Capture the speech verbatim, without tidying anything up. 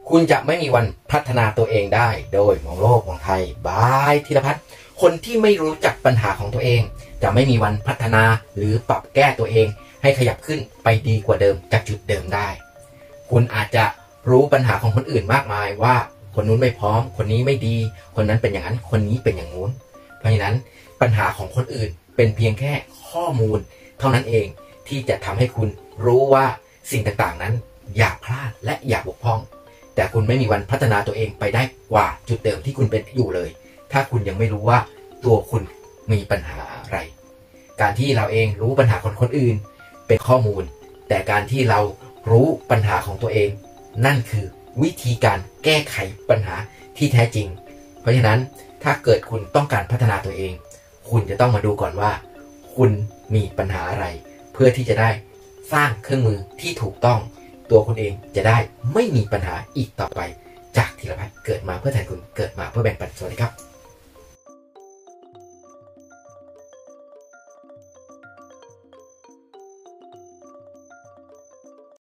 คุณจะไม่มีวันพัฒนาตัวเองได้โดยมองโลกมองไทยบายธีรพัฒน์คนที่ไม่รู้จักปัญหาของตัวเองจะไม่มีวันพัฒนาหรือปรับแก้ตัวเองให้ขยับขึ้นไปดีกว่าเดิมจากจุดเดิมได้คุณอาจจะรู้ปัญหาของคนอื่นมากมายว่าคนนู้นไม่พร้อมคนนี้ไม่ดีคนนั้นเป็นอย่างนั้นคนนี้เป็นอย่างนู้นเพราะฉะนั้นปัญหาของคนอื่นเป็นเพียงแค่ข้อมูลเท่านั้นเองที่จะทำให้คุณรู้ว่าสิ่งต่างๆนั้นอย่าพลาดและอย่าบกพร่องแต่คุณไม่มีวันพัฒนาตัวเองไปได้กว่าจุดเดิมที่คุณเป็นอยู่เลยถ้าคุณยังไม่รู้ว่าตัวคุณมีปัญหาอะไรการที่เราเองรู้ปัญหาคนคนอื่นเป็นข้อมูลแต่การที่เรารู้ปัญหาของตัวเองนั่นคือวิธีการแก้ไขปัญหาที่แท้จริงเพราะฉะนั้นถ้าเกิดคุณต้องการพัฒนาตัวเองคุณจะต้องมาดูก่อนว่าคุณมีปัญหาอะไรเพื่อที่จะได้สร้างเครื่องมือที่ถูกต้องตัวคุณเองจะได้ไม่มีปัญหาอีกต่อไปจากธีรพัฒน์เกิดมาเพื่อแทนคุณเกิดมาเพื่อแบ่งปันสวัสดีครับ